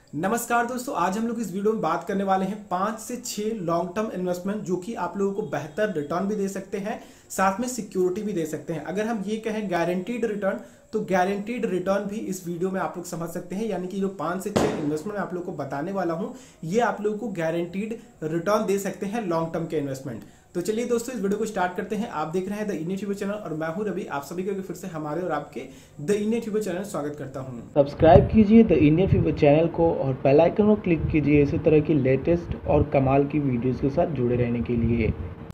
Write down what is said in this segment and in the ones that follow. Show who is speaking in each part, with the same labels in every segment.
Speaker 1: नमस्कार दोस्तों, आज हम लोग इस वीडियो में बात करने वाले हैं 5 से 6 लॉन्ग टर्म इन्वेस्टमेंट जो कि आप लोगों को बेहतर रिटर्न भी दे सकते हैं, साथ में सिक्योरिटी भी दे सकते हैं। अगर हम ये कहें गारंटीड रिटर्न, तो गारंटीड रिटर्न भी इस वीडियो में आप लोग समझ सकते हैं। यानी कि जो 5 से 6 इन्वेस्टमेंट मैं आप लोगों को बताने वाला हूं, ये आप लोगों को गारंटीड रिटर्न दे सकते हैं लॉन्ग टर्म के इन्वेस्टमेंट। तो चलिए दोस्तों, इस वीडियो को स्टार्ट करते हैं। आप देख रहे हैं द इंडियन यूट्यूब चैनल और मैं हूं रवि। आप सभी को फिर से हमारे और आपके द इंडियन यूट्यूब चैनल में स्वागत करता हूं।
Speaker 2: सब्सक्राइब कीजिए द इंडियन यूट्यूब चैनल को और बेल आइकन को क्लिक कीजिए इसी तरह की लेटेस्ट और कमाल की वीडियोस के साथ जुड़े रहने के लिए।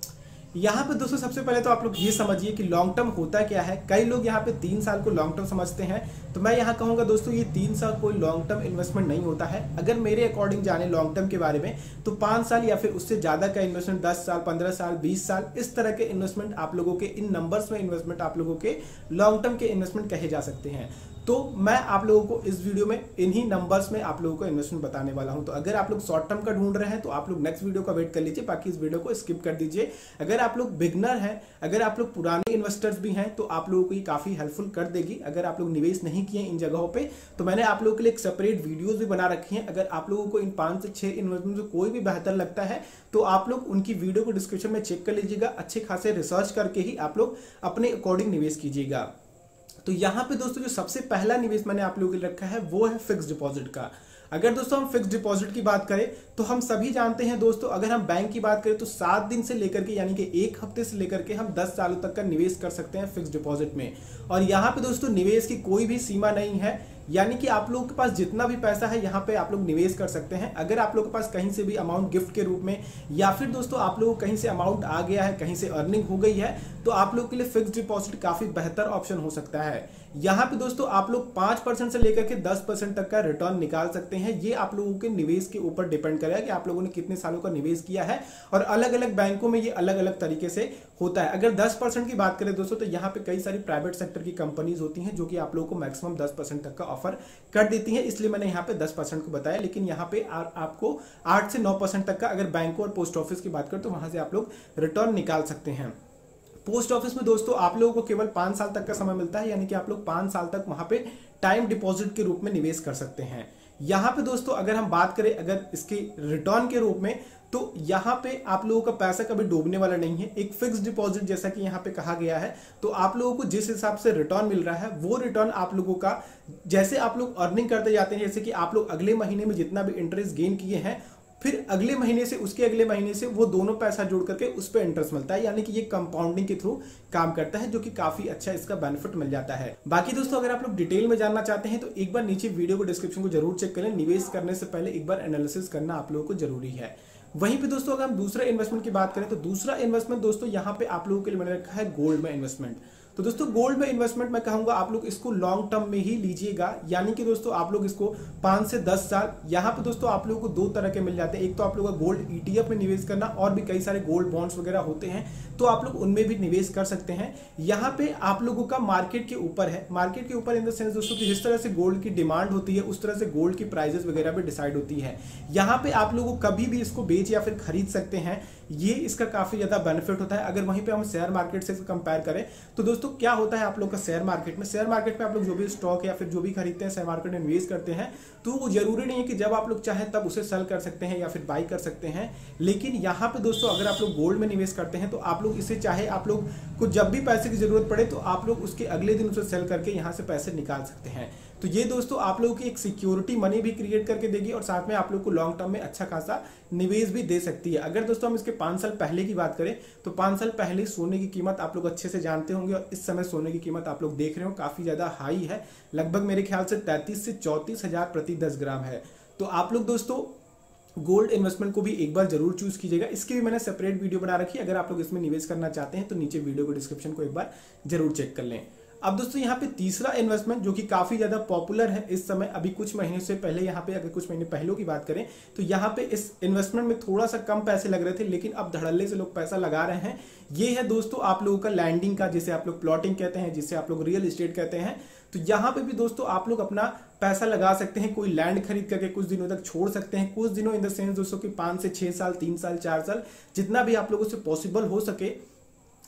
Speaker 1: यहाँ पे दोस्तों सबसे पहले तो आप लोग ये समझिए कि लॉन्ग टर्म होता क्या है। कई लोग यहाँ पे 3 साल को लॉन्ग टर्म समझते हैं, तो मैं यहाँ कहूँगा दोस्तों, ये 3 साल कोई लॉन्ग टर्म इन्वेस्टमेंट नहीं होता है। अगर मेरे अकॉर्डिंग जाने लॉन्ग टर्म के बारे में, तो 5 साल या फिर उससे ज्यादा का इन्वेस्टमेंट, 10 साल, 15 साल, 20 साल, इस तरह के इन्वेस्टमेंट आप लोगों के, इन नंबर्स में इन्वेस्टमेंट आप लोगों के लॉन्ग टर्म के इन्वेस्टमेंट कहे जा सकते हैं। तो मैं आप लोगों को इस वीडियो में इन्हीं नंबर्स में आप लोगों को इन्वेस्टमेंट बताने वाला हूं। तो अगर आप लोग शॉर्ट टर्म का ढूंढ रहे हैं तो आप लोग नेक्स्ट वीडियो का वेट कर लीजिए, बाकी इस वीडियो को स्किप कर दीजिए। अगर आप लोग बिगनर हैं, अगर आप लोग पुराने इन्वेस्टर्स भी हैं, तो आप लोगों को ये काफी हेल्पफुल कर देगी। अगर आप लोग निवेश नहीं किए इन जगहों पे, तो मैंने आप लोगों के लिए एक सेपरेट वीडियोस भी बना रखी हैं। अगर आप लोगों को इन 5 से 6 इन्वेस्टमेंट से कोई भी बेहतर लगता है, तो आप लोग उनकी वीडियो को डिस्क्रिप्शन में चेक कर लीजिएगा। अच्छे खासे रिसर्च करके ही आप लोग अपने अकॉर्डिंग निवेश कीजिएगा। तो यहाँ पे दोस्तों जो सबसे पहला निवेश मैंने आप लोगों के लिए रखा है वो है फिक्स डिपॉजिट का। अगर दोस्तों हम फिक्स डिपॉजिट की बात करें, तो हम सभी जानते हैं दोस्तों, अगर हम बैंक की बात करें तो 7 दिन से लेकर के, यानी कि 1 हफ्ते से लेकर के हम 10 सालों तक का निवेश कर सकते हैं फिक्स डिपॉजिट में। और यहाँ पे दोस्तों निवेश की कोई भी सीमा नहीं है, यानी कि आप लोगों के पास जितना भी पैसा है यहाँ पे आप लोग निवेश कर सकते हैं। अगर आप लोगों के पास कहीं से भी अमाउंट गिफ्ट के रूप में, या फिर दोस्तों आप लोगों को कहीं से अमाउंट आ गया है, कहीं से अर्निंग हो गई है, तो आप लोगों के लिए फिक्स डिपॉजिट काफी बेहतर ऑप्शन हो सकता है। यहाँ पे दोस्तों आप लोग 5% से लेकर के 10% तक का रिटर्न निकाल सकते हैं। ये आप लोगों के निवेश के ऊपर डिपेंड करेगा कि आप लोगों ने कितने सालों का निवेश किया है, और अलग अलग बैंकों में ये अलग अलग तरीके से होता है। अगर 10% की बात करें दोस्तों, तो यहाँ पे कई सारी प्राइवेट सेक्टर की कंपनीज होती हैं जो कि आप लोगों को मैक्सिमम 10% तक का ऑफर कर देती हैं, इसलिए मैंने यहाँ पे 10% को बताया। लेकिन यहाँ पे आपको 8 से 9% तक का, अगर बैंकों और पोस्ट ऑफिस की बात करें, तो वहां से आप लोग रिटर्न निकाल सकते हैं। पोस्ट ऑफिस में दोस्तों आप लोगों को केवल 5 साल तक का समय मिलता है, यानी कि आप लोग 5 साल तक वहां पे टाइम डिपॉजिट के रूप में निवेश कर सकते हैं। यहाँ पे दोस्तों अगर हम बात करें अगर इसके रिटर्न के रूप में, तो यहाँ पे आप लोगों का पैसा कभी डूबने वाला नहीं है। एक फिक्स डिपॉजिट जैसा कि यहाँ पे कहा गया है, तो आप लोगों को जिस हिसाब से रिटर्न मिल रहा है, वो रिटर्न आप लोगों का, जैसे आप लोग अर्निंग करते जाते हैं, जैसे कि आप लोग अगले महीने में जितना भी इंटरेस्ट गेन किए हैं, फिर अगले महीने से, उसके अगले महीने से वो दोनों पैसा जोड़ करके उस पर इंटरेस्ट मिलता है। यानी कि ये कंपाउंडिंग के थ्रू काम करता है, जो कि काफी अच्छा इसका बेनिफिट मिल जाता है। बाकी दोस्तों अगर आप लोग डिटेल में जानना चाहते हैं, तो एक बार नीचे वीडियो को डिस्क्रिप्शन को जरूर चेक करें। निवेश करने से पहले एक बार एनालिसिस करना आप लोगों को जरूरी है। वहीं पे दोस्तों अगर हम दूसरा इन्वेस्टमेंट की बात करें, तो दूसरा इन्वेस्टमेंट दोस्तों यहाँ पे आप लोगों के लिए मैंने रखा है गोल्ड में इन्वेस्टमेंट। तो दोस्तों गोल्ड में इन्वेस्टमेंट मैं कहूंगा आप लोग इसको लॉन्ग टर्म में ही लीजिएगा। यानी कि दोस्तों आप लोग इसको 5 से 10 साल, यहाँ पे दोस्तों आप लोगों को 2 तरह के मिल जाते हैं। एक तो आप लोगों का गोल्ड ETF में निवेश करना, और भी कई सारे गोल्ड बॉन्ड्स वगैरह होते हैं, तो आप लोग उनमें भी निवेश कर सकते हैं। यहाँ पे आप लोगों का मार्केट के ऊपर है। मार्केट के ऊपर इन द सेंस दोस्तों कि जिस तरह से गोल्ड की डिमांड होती है, उस तरह से गोल्ड की प्राइजेस वगैरह भी डिसाइड होती है। यहाँ पे आप लोगों को कभी भी इसको बेच या फिर खरीद सकते हैं, ये इसका काफी ज्यादा बेनिफिट होता है। अगर वहीं पे हम शेयर मार्केट से कंपेयर करें, तो दोस्तों क्या होता है आप लोग का शेयर मार्केट में आप लोग जो भी स्टॉक या फिर जो भी खरीदते हैं, शेयर मार्केट में निवेश करते हैं, तो वो जरूरी नहीं है कि जब आप लोग चाहें तब उसे सेल कर सकते हैं या फिर बाई कर सकते हैं। लेकिन यहाँ पे दोस्तों अगर आप लोग गोल्ड में निवेश करते हैं, तो आप लोग इसे चाहे आप लोग को जब भी पैसे की जरूरत पड़े, तो आप लोग उसके अगले दिन उसे सेल करके यहाँ से पैसे निकाल सकते हैं। तो ये दोस्तों आप लोगों की एक सिक्योरिटी मनी भी क्रिएट करके देगी, और साथ में आप लोग को लॉन्ग टर्म में अच्छा खासा निवेश भी दे सकती है। अगर दोस्तों हम इसके 5 साल पहले की बात करें, तो 5 साल पहले सोने की कीमत आप लोग अच्छे से जानते होंगे, और इस समय सोने की कीमत आप लोग देख रहे हो काफी ज्यादा हाई है। लगभग मेरे ख्याल से 33 से 34 हजार प्रति 10 ग्राम है। तो आप लोग दोस्तों गोल्ड इन्वेस्टमेंट को भी एक बार जरूर चूज कीजिएगा। इसकी भी मैंने सेपरेट वीडियो बना रखी है। अगर आप लोग इसमें निवेश करना चाहते हैं, तो नीचे वीडियो को डिस्क्रिप्शन को एक बार जरूर चेक कर लें। अब दोस्तों यहाँ पे तीसरा इन्वेस्टमेंट जो कि काफी ज्यादा पॉपुलर है इस समय, अभी कुछ महीने से पहले, यहाँ पे अगर कुछ महीने पहले की बात करें, तो यहाँ पे इस इन्वेस्टमेंट में थोड़ा सा कम पैसे लग रहे थे, लेकिन अब धड़ल्ले से लोग पैसा लगा रहे हैं। ये है दोस्तों आप लोगों का लैंडिंग का, जिसे आप लोग प्लॉटिंग कहते हैं, जिसे आप लोग रियल एस्टेट कहते हैं। तो यहाँ पे भी दोस्तों आप लोग अपना पैसा लगा सकते हैं। कोई लैंड खरीद करके कुछ दिनों तक छोड़ सकते हैं। कुछ दिनों इन द सेंस दोस्तों कि 5 से 6 साल, 3 साल, 4 साल, जितना भी आप लोगों से पॉसिबल हो सके,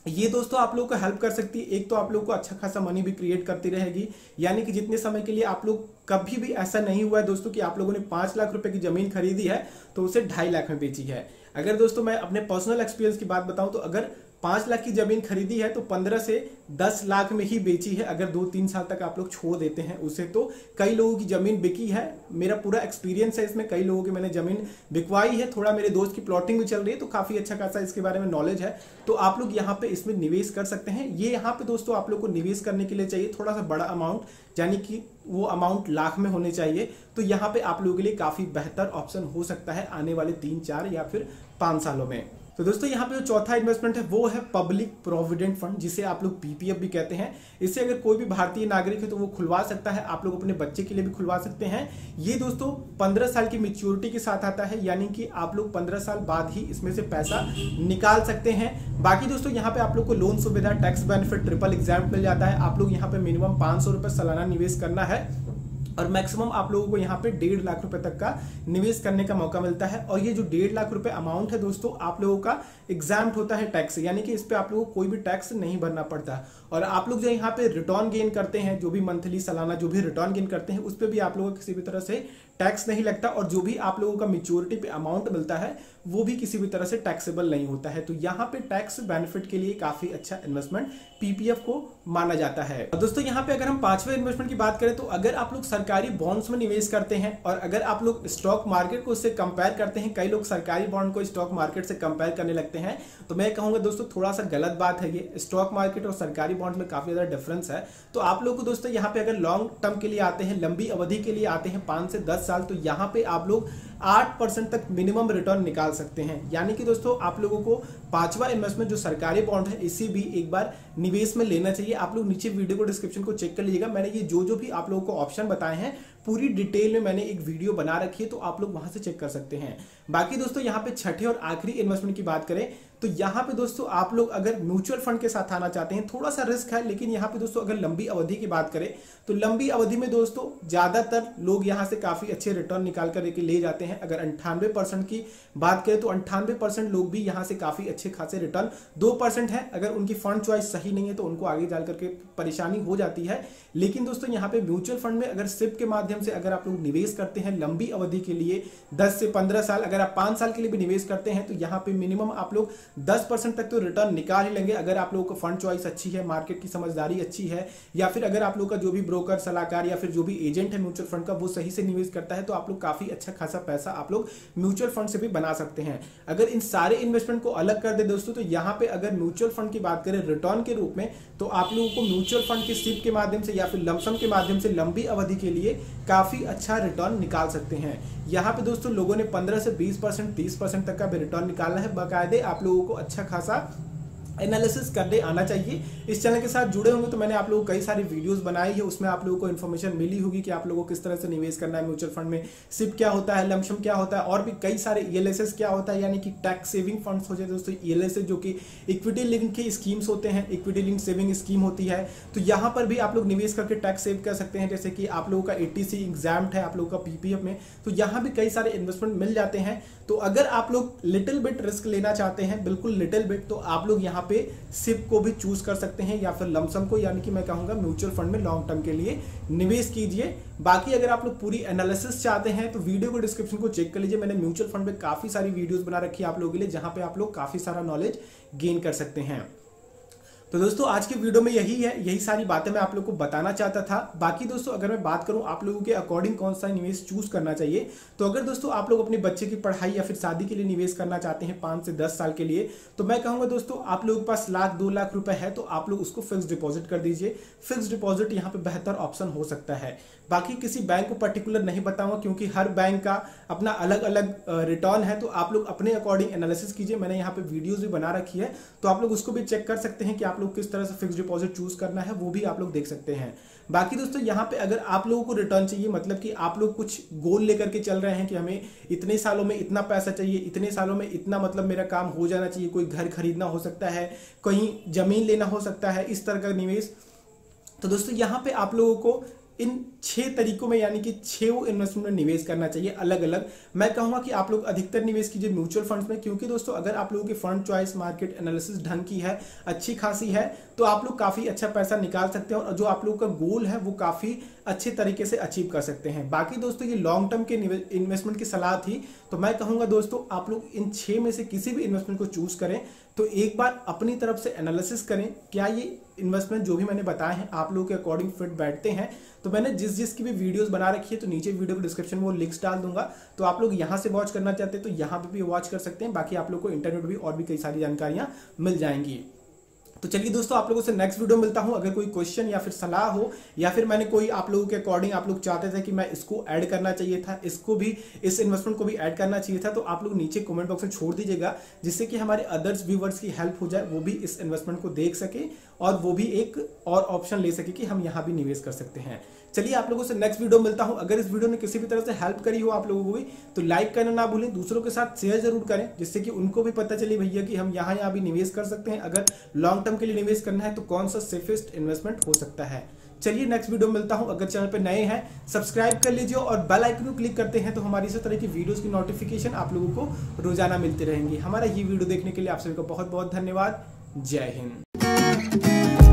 Speaker 1: ये दोस्तों आप लोगों को हेल्प कर सकती है। एक तो आप लोगों को अच्छा खासा मनी भी क्रिएट करती रहेगी, यानी कि जितने समय के लिए आप लोग, कभी भी ऐसा नहीं हुआ है दोस्तों कि आप लोगों ने 5 लाख रुपए की जमीन खरीदी है तो उसे 2.5 लाख में बेची है। अगर दोस्तों मैं अपने पर्सनल एक्सपीरियंस की बात बताऊं तो अगर 5 लाख की जमीन खरीदी है तो 15 से 10 लाख में ही बेची है। अगर 2-3 साल तक आप लोग छोड़ देते हैं उसे, तो कई लोगों की जमीन बिकी है। मेरा पूरा एक्सपीरियंस है इसमें, कई लोगों की मैंने जमीन बिकवाई है। थोड़ा मेरे दोस्त की प्लॉटिंग भी चल रही है तो काफी अच्छा खासा इसके बारे में नॉलेज है। तो आप लोग यहाँ पे इसमें निवेश कर सकते हैं। ये यहाँ पे दोस्तों आप लोग को निवेश करने के लिए चाहिए थोड़ा सा बड़ा अमाउंट, यानी कि वो अमाउंट लाख में होने चाहिए। तो यहाँ पे आप लोगों के लिए काफी बेहतर ऑप्शन हो सकता है आने वाले 3-4 या फिर 5 सालों में। तो दोस्तों यहाँ पे जो चौथा इन्वेस्टमेंट है वो है पब्लिक प्रोविडेंट फंड, जिसे आप लोग पीपीएफ भी कहते हैं। इससे अगर कोई भी भारतीय नागरिक है तो वो खुलवा सकता है। आप लोग अपने बच्चे के लिए भी खुलवा सकते हैं। ये दोस्तों 15 साल की मैच्योरिटी के साथ आता है, यानी कि आप लोग 15 साल बाद ही इसमें से पैसा निकाल सकते हैं। बाकी दोस्तों यहाँ पे आप लोग को लोन सुविधा, टैक्स बेनिफिट, ट्रिपल एग्जाम मिल जाता है। आप लोग यहाँ पे मिनिमम 500 रुपए सालाना निवेश करना है और मैक्सिमम आप लोगों को यहाँ पे 1.5 लाख रुपए तक का निवेश करने का मौका मिलता है। और ये जो 1.5 लाख रुपए अमाउंट है दोस्तों, आप लोगों का एग्जाम्प्ट होता है टैक्स, यानी कि इस पे आप लोगों को कोई भी टैक्स नहीं भरना पड़ता। और आप लोग जो यहाँ पे रिटर्न गेन करते हैं, जो भी मंथली सालाना जो भी रिटर्न गेन करते हैं, उस पर भी आप लोगों को किसी भी तरह से टैक्स नहीं लगता। और जो भी आप लोगों का मैच्योरिटी पे अमाउंट मिलता है वो भी किसी भी तरह से टैक्सेबल नहीं होता है। तो यहाँ पे टैक्स बेनिफिट के लिए काफी अच्छा इन्वेस्टमेंट पीपीएफ को माना जाता है। और दोस्तों यहाँ पे अगर हम 5वें इन्वेस्टमेंट की बात करें तो अगर आप लोग सरकारी बॉन्ड्स में निवेश करते हैं और अगर आप लोग स्टॉक मार्केट को उससे कंपेयर करते हैं, कई लोग सरकारी बॉन्ड को स्टॉक मार्केट से कंपेयर करने लगते हैं, तो मैं कहूंगा दोस्तों थोड़ा सा गलत बात है। ये स्टॉक मार्केट और सरकारी बॉन्ड में काफी ज्यादा डिफरेंस है। तो आप लोग को दोस्तों यहाँ पे अगर लॉन्ग टर्म के लिए आते हैं, लंबी अवधि के लिए आते हैं 5 से 10 साल, तो यहाँ पे आप लोग 8% तक मिनिमम रिटर्न निकाल सकते हैं। यानी कि दोस्तों आप लोगों को 5वां इन्वेस्टमेंट जो सरकारी बॉन्ड है इसी भी एक बार निवेश में लेना चाहिए। आप लोग नीचे वीडियो को डिस्क्रिप्शन को चेक कर लीजिएगा। मैंने ये जो भी आप लोगों को ऑप्शन बताए हैं पूरी डिटेल में मैंने एक वीडियो बना रखी है, तो आप लोग वहां से चेक कर सकते हैं। बाकी दोस्तों यहाँ पे छठे और आखिरी इन्वेस्टमेंट की बात करें तो यहाँ पे दोस्तों आप लोग अगर म्यूचुअल फंड के साथ आना चाहते हैं, थोड़ा सा रिस्क है, लेकिन यहाँ पे दोस्तों अगर लंबी अवधि की बात करें तो लंबी अवधि में दोस्तों ज्यादातर लोग यहाँ से काफी अच्छे रिटर्न निकाल कर ले जाते हैं। अगर 98% की बात करें तो 98% लोग भी यहाँ से काफी अच्छे खासे रिटर्न, 2% है अगर उनकी फंड चॉइस सही नहीं है तो उनको आगे जाकर के परेशानी हो जाती है। लेकिन दोस्तों यहाँ पे म्यूचुअल फंड में अगर सिप के माध्यम से अगर आप लोग निवेश करते हैं लंबी अवधि के लिए 10 से 15 साल, अगर आप 5 साल के लिए भी निवेश करते हैं तो यहाँ पे मिनिमम आप लोग 10% तक तो रिटर्न निकाल ही लेंगे। अगर आप लोगों को फंड चॉइस अच्छी है, मार्केट की समझदारी अच्छी है, या फिर अगर आप लोग का जो भी ब्रोकर, सलाहकार या फिर जो भी एजेंट है म्यूचुअल फंड का वो सही से निवेश करता है, तो आप लोग काफी अच्छा खासा पैसा आप लोग म्यूचुअल फंड से भी बना सकते हैं। अगर इन सारे इन्वेस्टमेंट को अलग कर दे दोस्तों तो यहाँ पे अगर म्यूचुअल फंड की बात करें रिटर्न के रूप में, तो आप लोगों को म्यूचुअल फंड के सिप के माध्यम से या फिर लमसम के माध्यम से लंबी अवधि के लिए काफी अच्छा रिटर्न निकाल सकते हैं। यहाँ पे दोस्तों लोगों ने 15 से 20%, 30% तक का भी रिटर्न निकालना है। बाकायदे आप लोगों को अच्छा खासा एनालिसिस करने आना चाहिए। इस चैनल के साथ जुड़े होंगे तो मैंने आप लोगों को कई सारी वीडियोस बनाई है, उसमें आप लोगों को इन्फॉर्मेशन मिली होगी कि आप लोगों को किस तरह से निवेश करना है म्यूचुअल फंड में, सिप क्या होता है, लमसम क्या होता है, और भी कई सारे ईएलएसएस क्या होता है, यानी कि टैक्स सेविंग फंड्स हो जाए दोस्तों। ईएलएसएस जो कि इक्विटी लिंक के स्कीम्स होते हैं, इक्विटी लिंक सेविंग स्कीम होती है, तो यहाँ पर भी आप लोग निवेश करके टैक्स सेव कर सकते हैं। जैसे कि आप लोगों का एटीसी एग्जाम्प्ट है आप लोगों का पीपीएफ में, तो यहाँ भी कई सारे इन्वेस्टमेंट मिल जाते हैं। तो अगर आप लोग लिटिल बिट रिस्क लेना चाहते हैं, बिल्कुल लिटिल बिट, तो आप लोग यहाँ पे सिप को भी चूज कर सकते हैं या फिर लमसम को, यानी कि मैं कहूंगा म्यूचुअल फंड में लॉन्ग टर्म के लिए निवेश कीजिए। बाकी अगर आप लोग पूरी एनालिसिस चाहते हैं तो वीडियो को डिस्क्रिप्शन को चेक कर लीजिए। मैंने म्यूचुअल फंड में काफी सारी वीडियोस बना रखी है आप लोगों के लिए, जहां पे आप लोग काफी सारा नॉलेज गेन कर सकते हैं। तो दोस्तों आज की वीडियो में यही सारी बातें मैं आप लोगों को बताना चाहता था। बाकी दोस्तों अगर मैं बात करूं आप लोगों के अकॉर्डिंग कौन सा निवेश चूज करना चाहिए, तो अगर दोस्तों आप लोग अपने बच्चे की पढ़ाई या फिर शादी के लिए निवेश करना चाहते हैं 5 से 10 साल के लिए, तो मैं कहूंगा दोस्तों आप लोगों के पास 1-2 लाख रुपए है तो आप लोग उसको फिक्स डिपॉजिट कर दीजिए। फिक्स डिपॉजिट यहाँ पे बेहतर ऑप्शन हो सकता है। बाकी किसी बैंक को पर्टिकुलर नहीं बताऊंगा क्योंकि हर बैंक का अपना अलग अलग रिटर्न है, तो आप लोग अपने अकॉर्डिंग एनालिसिस कीजिए। मैंने यहाँ पे वीडियोस भी बना रखी है, तो आप लोग उसको भी चेक कर सकते हैं कि आप लोग किस तरह से फिक्स डिपॉजिट चूज करना है, वो भी आप लोग देख सकते हैं। बाकी दोस्तों यहाँ पे अगर आप लोगों को रिटर्न चाहिए, मतलब कि आप लोग कुछ गोल लेकर के चल रहे हैं कि हमें इतने सालों में इतना पैसा चाहिए, इतने सालों में इतना मतलब मेरा काम हो जाना चाहिए, कोई घर खरीदना हो सकता है, कहीं जमीन लेना हो सकता है, इस तरह का निवेश, तो दोस्तों यहाँ पे आप लोगों को इन 6 तरीकों में यानी कि 6 इन्वेस्टमेंट में निवेश करना चाहिए अलग अलग। मैं कहूंगा कि आप लोग अधिकतर निवेश कीजिए म्यूचुअल फंड्स में, क्योंकि दोस्तों अगर आप लोगों की फंड चॉइस मार्केट एनालिसिस ढंग की है, अच्छी खासी है, तो आप लोग काफी अच्छा पैसा निकाल सकते हैं और जो आप लोग का गोल है वो काफी अच्छे तरीके से अचीव कर सकते हैं। बाकी दोस्तों ये लॉन्ग टर्म के इन्वेस्टमेंट की सलाह थी, तो मैं कहूंगा दोस्तों आप लोग इन 6 में से किसी भी इन्वेस्टमेंट को चूज करें तो एक बार अपनी तरफ से एनालिसिस करें, क्या ये इन्वेस्टमेंट जो भी मैंने बताए हैं आप लोगों के अकॉर्डिंग फिट बैठते हैं। तो मैंने जिस की भी वीडियोस बना रखी है तो नीचे वीडियो के डिस्क्रिप्शन में वो लिंक्स डाल दूंगा, तो आप लोग यहां से वॉच करना चाहते हैं तो यहां पे भी वॉच कर सकते हैं। बाकी आप लोग को इंटरनेट भी और भी कई सारी जानकारियां मिल जाएंगी। तो चलिए दोस्तों आप लोगों से नेक्स्ट वीडियो मिलता हूं। अगर कोई क्वेश्चन या फिर सलाह हो या फिर मैंने कोई आप लोगों के अकॉर्डिंग आप लोग चाहते थे कि मैं इसको ऐड करना चाहिए था, इसको भी इस इन्वेस्टमेंट को भी ऐड करना चाहिए था, तो आप लोग नीचे कमेंट बॉक्स में छोड़ दीजिएगा, जिससे कि हमारे अदर्स व्यूवर्स की हेल्प हो जाए, वो भी इस इन्वेस्टमेंट को देख सके और वो भी एक और ऑप्शन ले सके कि हम यहाँ भी निवेश कर सकते हैं। चलिए आप लोगों से नेक्स्ट वीडियो मिलता हूं। अगर इस वीडियो ने किसी भी तरह से हेल्प करी हो आप लोगों को भी तो लाइक करना ना भूलें, दूसरों के साथ शेयर जरूर करें, जिससे कि उनको भी पता चले भैया कि हम यहाँ भी निवेश कर सकते हैं। अगर लॉन्ग टर्म के लिए निवेश करना है तो कौन सा सेफेस्ट इन्वेस्टमेंट हो सकता है। चलिए नेक्स्ट वीडियो मिलता हूं। अगर चैनल पे नए हैं सब्सक्राइब कर लीजिए और बेल आइकन को क्लिक करते हैं तो हमारी इस तरह की वीडियोस की नोटिफिकेशन आप लोगों को रोजाना मिलती रहेंगी। हमारा ये वीडियो देखने के लिए आप सभी को बहुत बहुत धन्यवाद। जय हिंद।